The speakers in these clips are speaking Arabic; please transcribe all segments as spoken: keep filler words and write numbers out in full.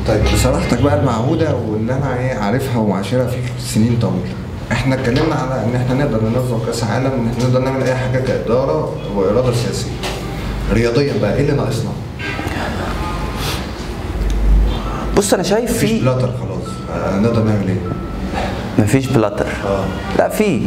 طيب بصراحتك بقى المعهوده واللي انا ايه عارفها ومعاشرها فيك سنين طويله، احنا اتكلمنا على ان احنا نقدر ننظم كاس عالم، ان احنا نقدر نعمل اي حاجه كاداره واراده سياسيه. رياضيا بقى ايه اللي ناقصنا؟ بص انا شايف مفيش في بلاتر خلاص، آه نقدر نعمل ايه؟ مفيش بلاتر. اه لا في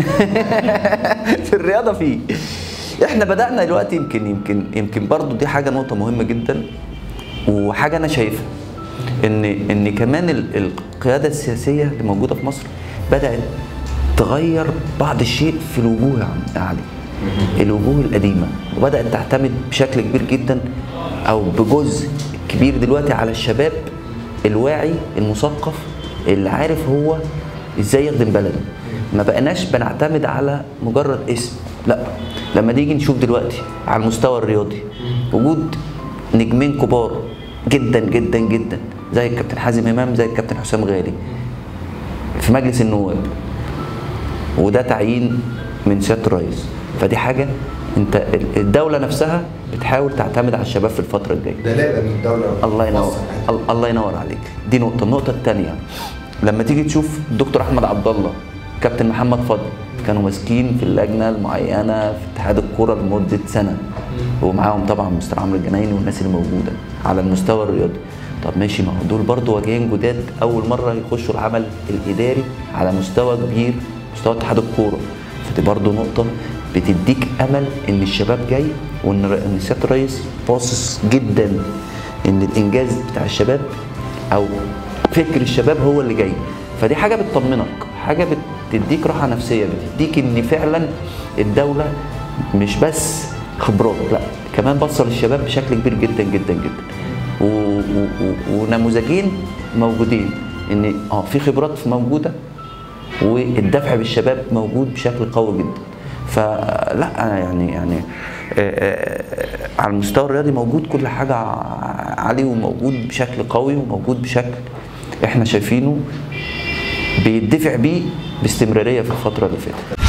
في الرياضه في. احنا بدانا دلوقتي، يمكن يمكن يمكن برضو دي حاجه نقطه مهمه جدا، وحاجه انا شايفها ان ان كمان ال- القياده السياسيه اللي موجوده في مصر بدات تغير بعض الشيء في الوجوه يا عم علي، الوجوه القديمه، وبدات تعتمد بشكل كبير جدا او بجزء كبير دلوقتي على الشباب الواعي المثقف اللي عارف هو ازاي يخدم بلده. ما بقناش بنعتمد على مجرد اسم، لا. لما نيجي نشوف دلوقتي على المستوى الرياضي وجود نجمين كبار جدا جدا جدا زي الكابتن حازم امام، زي الكابتن حسام غالي في مجلس النواب، وده تعيين من سياده الرئيس. فدي حاجه انت الدوله نفسها بتحاول تعتمد على الشباب في الفتره الجايه. دلاله ان الدوله الله ينور ال- الله ينور عليك. دي نقطه. النقطه الثانيه لما تيجي تشوف الدكتور احمد عبد الله، كابتن محمد فضل، كانوا ماسكين في اللجنه المعينه في اتحاد الكوره لمده سنه، ومعاهم طبعا مستر عمرو الجنايني والناس اللي موجوده على المستوى الرياضي. طب ماشي، ما هو دول برضه وجهين جداد اول مره يخشوا العمل الاداري على مستوى كبير، مستوى اتحاد الكوره. فدي برضه نقطه بتديك امل ان الشباب جاي، وان ان سياده الرئيس باصص جدا ان الانجاز بتاع الشباب او فكر الشباب هو اللي جاي. فدي حاجه بتطمنك، حاجه بتديك راحه نفسيه، بتديك ان فعلا الدوله مش بس خبرات، لا كمان باصه للشباب بشكل كبير جدا جدا جدا. و... و... و... ونموذجين موجودين ان اه في خبرات موجوده، والدفع بالشباب موجود بشكل قوي جدا. فلا انا يعني يعني على المستوى الرياضي موجود كل حاجه عليه، وموجود بشكل قوي، وموجود بشكل احنا شايفينه بيدفع بيه باستمراريه في الفتره اللي فاتت.